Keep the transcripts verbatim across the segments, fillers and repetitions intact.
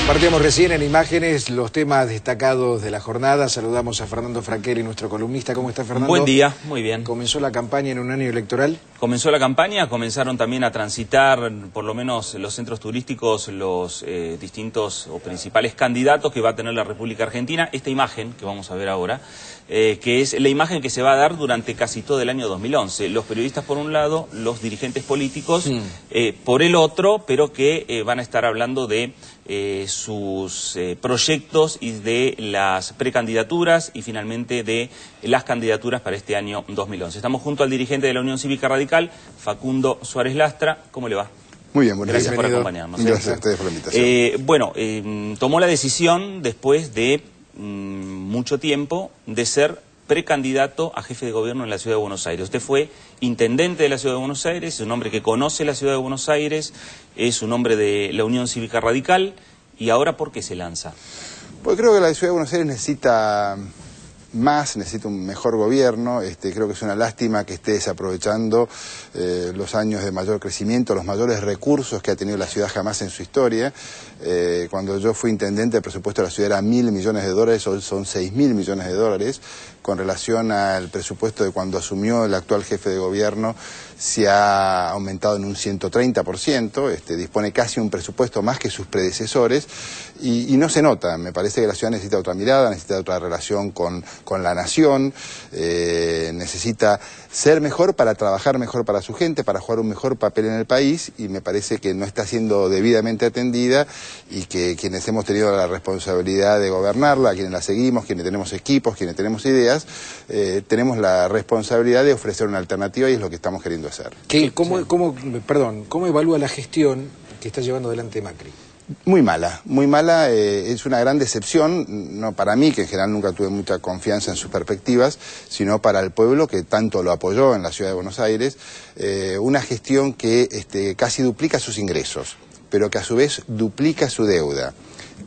Compartíamos recién en imágenes los temas destacados de la jornada. Saludamos a Fernando Francheri, nuestro columnista. ¿Cómo está, Fernando? Buen día, muy bien. ¿Comenzó la campaña en un año electoral? Comenzó la campaña, comenzaron también a transitar, por lo menos los centros turísticos, los eh, distintos o principales candidatos que va a tener la República Argentina. Esta imagen que vamos a ver ahora, eh, que es la imagen que se va a dar durante casi todo el año dos mil once. Los periodistas por un lado, los dirigentes políticos mm. eh, por el otro, pero que eh, van a estar hablando de Eh, sus eh, proyectos y de las precandidaturas y finalmente de las candidaturas para este año dos mil once. Estamos junto al dirigente de la Unión Cívica Radical, Facundo Suárez Lastra. ¿Cómo le va? Muy bien, buenas Gracias días. por acompañarnos. Gracias a ustedes por la invitación. Eh, bueno, eh, tomó la decisión después de mm, mucho tiempo de ser precandidato a jefe de gobierno en la Ciudad de Buenos Aires. Usted fue intendente de la Ciudad de Buenos Aires, es un hombre que conoce la Ciudad de Buenos Aires, es un hombre de la Unión Cívica Radical, y ahora ¿por qué se lanza? Pues creo que la Ciudad de Buenos Aires necesita más, necesita un mejor gobierno. Este, creo que es una lástima que esté desaprovechando eh, los años de mayor crecimiento, los mayores recursos que ha tenido la ciudad jamás en su historia. Eh, cuando yo fui intendente, el presupuesto de la ciudad era mil millones de dólares, hoy son seis mil millones de dólares. Con relación al presupuesto de cuando asumió el actual jefe de gobierno, se ha aumentado en un ciento treinta por ciento, este, dispone casi un presupuesto más que sus predecesores, y, y no se nota. Me parece que la ciudad necesita otra mirada, necesita otra relación con, con la nación, eh, necesita ser mejor para trabajar mejor para su gente, para jugar un mejor papel en el país, y me parece que no está siendo debidamente atendida, y que quienes hemos tenido la responsabilidad de gobernarla, quienes la seguimos, quienes tenemos equipos, quienes tenemos ideas, eh, tenemos la responsabilidad de ofrecer una alternativa, y es lo que estamos queriendo hacer. ¿Qué, cómo, sí. cómo, perdón, ¿Cómo evalúa la gestión que está llevando adelante Macri? Muy mala, muy mala, eh, es una gran decepción, no para mí, que en general nunca tuve mucha confianza en sus perspectivas, sino para el pueblo que tanto lo apoyó en la Ciudad de Buenos Aires. Eh, una gestión que este, casi duplica sus ingresos, pero que a su vez duplica su deuda,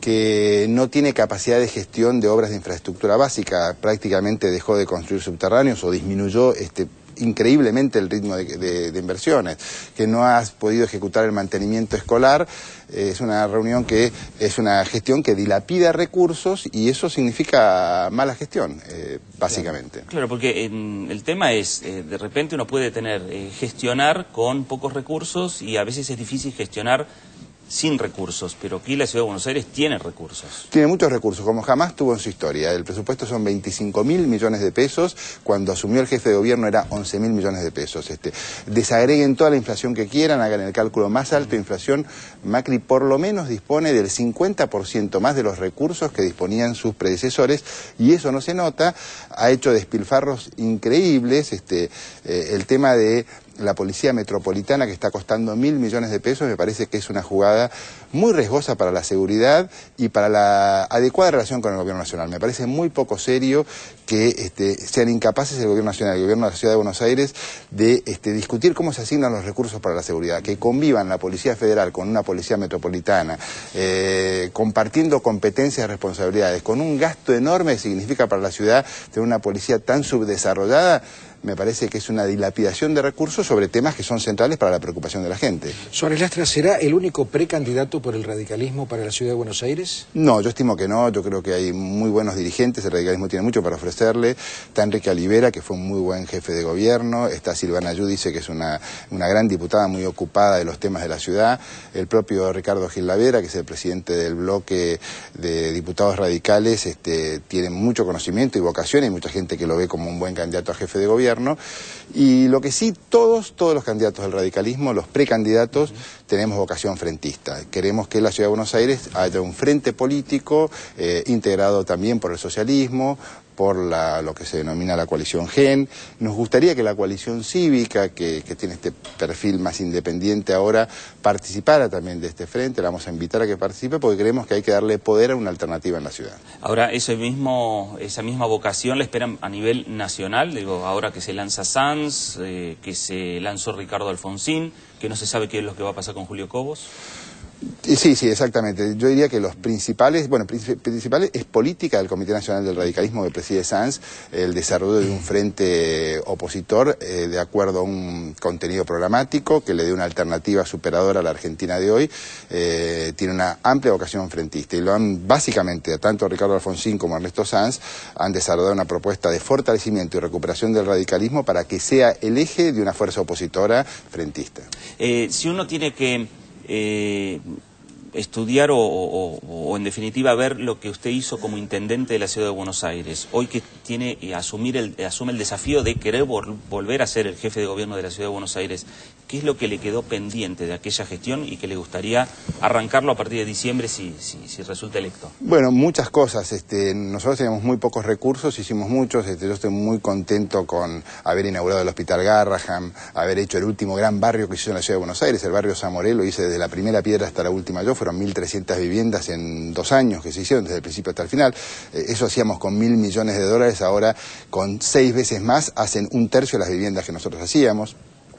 que no tiene capacidad de gestión de obras de infraestructura básica, prácticamente dejó de construir subterráneos o disminuyó este increíblemente el ritmo de, de, de inversiones, que no has podido ejecutar el mantenimiento escolar. Eh, es una reunión que es una gestión que dilapida recursos, y eso significa mala gestión, eh, básicamente. Claro, claro, porque eh, el tema es, eh, de repente uno puede tener, eh, gestionar con pocos recursos, y a veces es difícil gestionar sin recursos, pero aquí la Ciudad de Buenos Aires tiene recursos. Tiene muchos recursos, como jamás tuvo en su historia. El presupuesto son veinticinco mil millones de pesos, cuando asumió el jefe de gobierno era once mil millones de pesos. Este, desagreguen toda la inflación que quieran, hagan el cálculo más alto de inflación, Macri por lo menos dispone del cincuenta por ciento más de los recursos que disponían sus predecesores, y eso no se nota. Ha hecho despilfarros increíbles, este, eh, el tema de la policía metropolitana, que está costando mil millones de pesos, me parece que es una jugada muy riesgosa para la seguridad y para la adecuada relación con el gobierno nacional. Me parece muy poco serio que este, sean incapaces el gobierno nacional y el gobierno de la Ciudad de Buenos Aires de este, discutir cómo se asignan los recursos para la seguridad, que convivan la Policía Federal con una policía metropolitana, eh, compartiendo competencias y responsabilidades, con un gasto enorme que significa para la ciudad tener una policía tan subdesarrollada. Me parece que es una dilapidación de recursos sobre temas que son centrales para la preocupación de la gente. ¿Suárez Lastra será el único precandidato por el radicalismo para la Ciudad de Buenos Aires? No, yo estimo que no. Yo creo que hay muy buenos dirigentes, el radicalismo tiene mucho para ofrecerle. Está Enrique Olivera, que fue un muy buen jefe de gobierno. Está Silvana Giudice, que es una, una gran diputada muy ocupada de los temas de la ciudad. El propio Ricardo Gil Lavera, que es el presidente del bloque de diputados radicales, este, tiene mucho conocimiento y vocación, y mucha gente que lo ve como un buen candidato a jefe de gobierno. Y lo que sí, todos, todos los candidatos del radicalismo, los precandidatos, uh-huh. tenemos vocación frentista. Queremos que en la Ciudad de Buenos Aires haya un frente político eh, integrado también por el socialismo, por la, lo que se denomina la coalición Gen. Nos gustaría que la coalición cívica, que, que tiene este perfil más independiente ahora, participara también de este frente. La vamos a invitar a que participe, porque creemos que hay que darle poder a una alternativa en la ciudad. Ahora, ese mismo, esa misma vocación la esperan a nivel nacional. Digo, ahora que se lanza Sanz, eh, que se lanzó Ricardo Alfonsín, que no se sabe qué es lo que va a pasar con Julio Cobos. Sí, sí, exactamente. Yo diría que los principales, bueno, principales es política del Comité Nacional del Radicalismo que preside Sanz, el desarrollo de un frente opositor eh, de acuerdo a un contenido programático que le dé una alternativa superadora a la Argentina de hoy. Eh, tiene una amplia vocación frentista y lo han, básicamente, tanto Ricardo Alfonsín como Ernesto Sanz han desarrollado una propuesta de fortalecimiento y recuperación del radicalismo para que sea el eje de una fuerza opositora frentista. Eh, si uno tiene que Eh, estudiar o, o, o en definitiva ver lo que usted hizo como intendente de la ciudad de Buenos Aires, hoy que tiene eh, asumir el, asume el desafío de querer vol volver a ser el jefe de gobierno de la ciudad de Buenos Aires, ¿qué es lo que le quedó pendiente de aquella gestión y que le gustaría arrancarlo a partir de diciembre si, si, si resulta electo? Bueno, muchas cosas. Este, nosotros teníamos muy pocos recursos, hicimos muchos. Este, yo estoy muy contento con haber inaugurado el Hospital Garrahan, haber hecho el último gran barrio que hizo en la ciudad de Buenos Aires, el barrio Zamoré, lo hice desde la primera piedra hasta la última yo, fueron mil trescientas viviendas en dos años que se hicieron desde el principio hasta el final. Eh, eso hacíamos con mil millones de dólares, ahora con seis veces más hacen un tercio de las viviendas que nosotros hacíamos.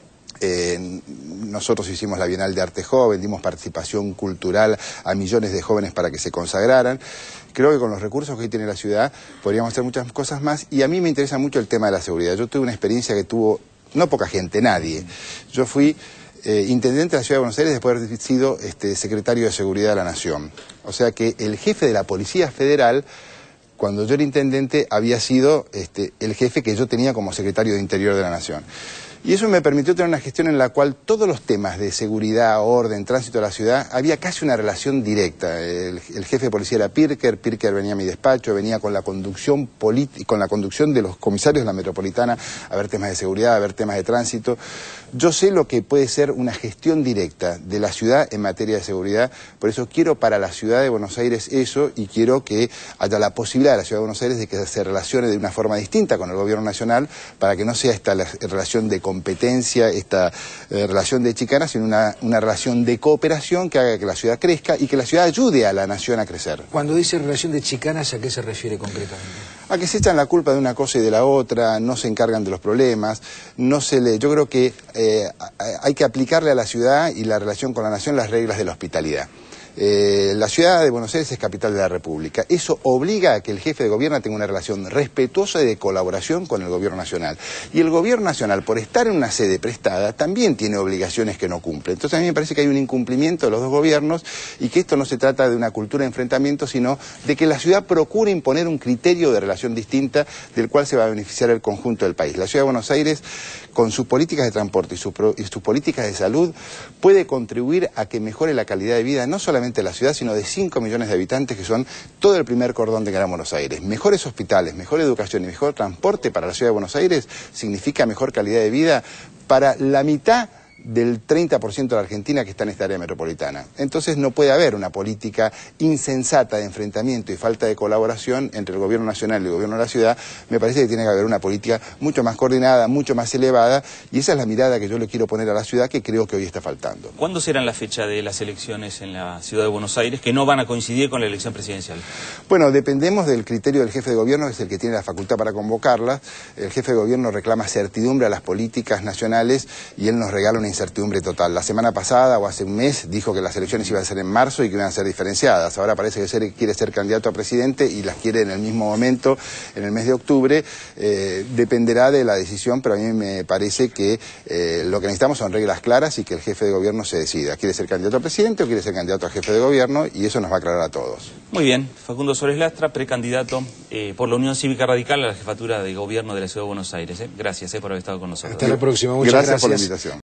Eh, nosotros hicimos la Bienal de Arte Joven, dimos participación cultural a millones de jóvenes para que se consagraran. Creo que con los recursos que hoy tiene la ciudad podríamos hacer muchas cosas más y a mí me interesa mucho el tema de la seguridad. Yo tuve una experiencia que tuvo no poca gente, nadie. Yo fui eh, intendente de la ciudad de Buenos Aires después de haber sido este, secretario de Seguridad de la Nación. O sea que el jefe de la Policía Federal, cuando yo era intendente, había sido este, el jefe que yo tenía como secretario de Interior de la Nación. Y eso me permitió tener una gestión en la cual todos los temas de seguridad, orden, tránsito de la ciudad, había casi una relación directa. El, el jefe de policía era Pirker, Pirker venía a mi despacho, venía con la conducción con la conducción de los comisarios de la metropolitana a ver temas de seguridad, a ver temas de tránsito. Yo sé lo que puede ser una gestión directa de la ciudad en materia de seguridad, por eso quiero para la ciudad de Buenos Aires eso y quiero que haya la posibilidad de la ciudad de Buenos Aires de que se relacione de una forma distinta con el gobierno nacional para que no sea esta la relación de competencia, esta eh, relación de chicana, sino una, una relación de cooperación que haga que la ciudad crezca y que la ciudad ayude a la nación a crecer. Cuando dice relación de chicanas, ¿a qué se refiere concretamente? A que se echan la culpa de una cosa y de la otra, no se encargan de los problemas, no se le... Yo creo que eh, hay que aplicarle a la ciudad y la relación con la nación las reglas de la hospitalidad. Eh, la ciudad de Buenos Aires es capital de la República. Eso obliga a que el jefe de gobierno tenga una relación respetuosa y de colaboración con el gobierno nacional. Y el gobierno nacional, por estar en una sede prestada, también tiene obligaciones que no cumple. Entonces a mí me parece que hay un incumplimiento de los dos gobiernos y que esto no se trata de una cultura de enfrentamiento, sino de que la ciudad procure imponer un criterio de relación distinta del cual se va a beneficiar el conjunto del país. La ciudad de Buenos Aires, con sus políticas de transporte y sus, pro, y sus políticas de salud, puede contribuir a que mejore la calidad de vida, no solamente de la ciudad, sino de cinco millones de habitantes que son todo el primer cordón de Gran Buenos Aires. Mejores hospitales, mejor educación y mejor transporte para la ciudad de Buenos Aires significa mejor calidad de vida para la mitad del treinta por ciento de la Argentina que está en esta área metropolitana. Entonces no puede haber una política insensata de enfrentamiento y falta de colaboración entre el gobierno nacional y el gobierno de la ciudad. Me parece que tiene que haber una política mucho más coordinada, mucho más elevada, y esa es la mirada que yo le quiero poner a la ciudad que creo que hoy está faltando. ¿Cuándo serán la fecha de las elecciones en la ciudad de Buenos Aires que no van a coincidir con la elección presidencial? Bueno, dependemos del criterio del jefe de gobierno, que es el que tiene la facultad para convocarlas. El jefe de gobierno reclama certidumbre a las políticas nacionales y él nos regala una incertidumbre total. La semana pasada o hace un mes dijo que las elecciones iban a ser en marzo y que iban a ser diferenciadas. Ahora parece que ser, quiere ser candidato a presidente y las quiere en el mismo momento, en el mes de octubre. Eh, dependerá de la decisión, pero a mí me parece que eh, lo que necesitamos son reglas claras y que el jefe de gobierno se decida. ¿Quiere ser candidato a presidente o quiere ser candidato a jefe de gobierno? Y eso nos va a aclarar a todos. Muy bien. Facundo Suárez Lastra, precandidato eh, por la Unión Cívica Radical a la jefatura de gobierno de la ciudad de Buenos Aires. ¿eh? Gracias eh, por haber estado con nosotros. Hasta la próxima. Muchas gracias. Gracias por la invitación.